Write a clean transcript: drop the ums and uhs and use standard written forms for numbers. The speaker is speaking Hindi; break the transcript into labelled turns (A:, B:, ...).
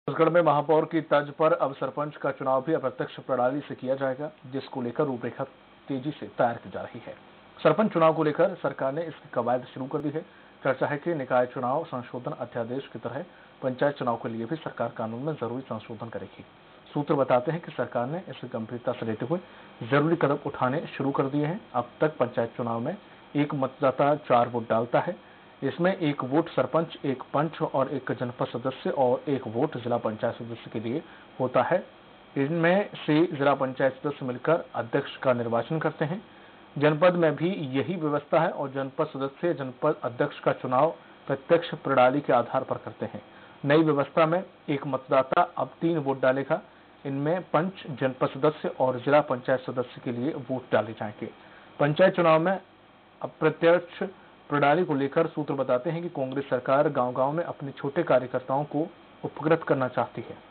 A: छत्तीसगढ़ में महापौर की तर्ज पर अब सरपंच का चुनाव भी अप्रत्यक्ष प्रणाली से किया जाएगा, जिसको लेकर रूपरेखा तेजी से तैयार की जा रही है। सरपंच चुनाव को लेकर सरकार ने इसकी कवायद शुरू कर दी है। चर्चा है कि निकाय चुनाव संशोधन अध्यादेश की तरह पंचायत चुनाव के लिए भी सरकार कानून में जरूरी संशोधन करेगी। सूत्र बताते हैं कि सरकार ने इसे गंभीरता से लेते हुए जरूरी कदम उठाने शुरू कर दिए हैं। अब तक पंचायत चुनाव में एक मतदाता 4 वोट डालता है। इसमें 1 वोट सरपंच, 1 पंच और 1 जनपद सदस्य और 1 वोट जिला पंचायत सदस्य के लिए होता है। इनमें से जिला पंचायत सदस्य मिलकर अध्यक्ष का निर्वाचन करते हैं। जनपद में भी यही व्यवस्था है और जनपद सदस्य जनपद अध्यक्ष का चुनाव प्रत्यक्ष प्रणाली के आधार पर करते हैं। नई व्यवस्था में एक मतदाता अब 3 वोट डालेगा। इनमें पंच, जनपद सदस्य और जिला पंचायत सदस्य के लिए वोट डाले जाएंगे। पंचायत चुनाव में अप्रत्यक्ष प्रणाली को लेकर सूत्र बताते हैं कि कांग्रेस सरकार गांव-गांव में अपने छोटे कार्यकर्ताओं को उपकृत करना चाहती है।